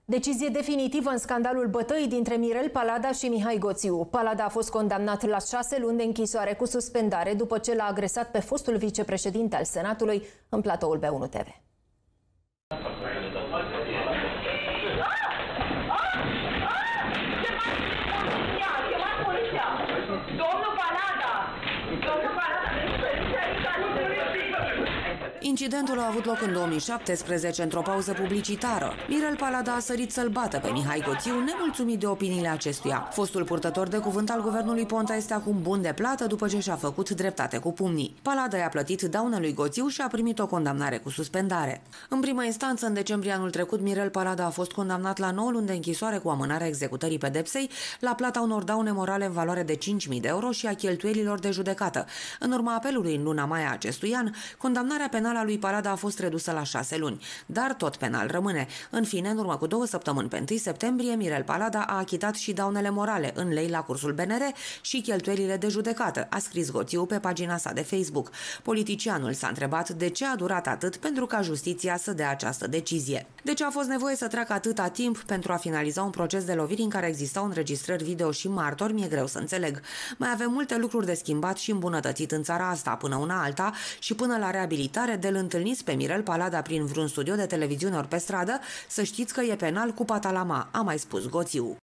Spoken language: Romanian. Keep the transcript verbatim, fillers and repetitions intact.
Decizie definitivă în scandalul bătăii dintre Mirel Palada și Mihai Goțiu. Palada a fost condamnat la șase luni de închisoare cu suspendare după ce l-a agresat pe fostul vicepreședinte al Senatului în platoul B unu T V. Incidentul a avut loc în două mii șaptesprezece, într-o pauză publicitară. Mirel Palada a sărit să-l bată pe Mihai Goțiu, nemulțumit de opiniile acestuia. Fostul purtător de cuvânt al guvernului Ponta este acum bun de plată după ce și-a făcut dreptate cu pumnii. Palada i-a plătit daune lui Goțiu și a primit o condamnare cu suspendare. În prima instanță, în decembrie anul trecut, Mirel Palada a fost condamnat la nouă luni de închisoare cu amânarea executării pedepsei, la plata unor daune morale în valoare de cinci mii de euro și a cheltuielilor de judecată. În urma apelului în luna mai a acestui an, condamnarea penală a lui Palada a fost redusă la șase luni, dar tot penal rămâne. În fine, în urmă cu două săptămâni, pe întâi septembrie, Mirel Palada a achitat și daunele morale în lei la cursul B N R și cheltuielile de judecată, a scris Goțiu pe pagina sa de Facebook. Politicianul s-a întrebat de ce a durat atât pentru ca justiția să dea această decizie. De ce a fost nevoie să treacă atâta timp pentru a finaliza un proces de loviri în care existau înregistrări video și martori, mi-e greu să înțeleg. Mai avem multe lucruri de schimbat și îmbunătățit în țara asta, până una alta și până la reabilitare. De-l întâlniți pe Mirel Palada prin vreun studio de televiziune ori pe stradă, să știți că e penal cu patalama, a mai spus Goțiu.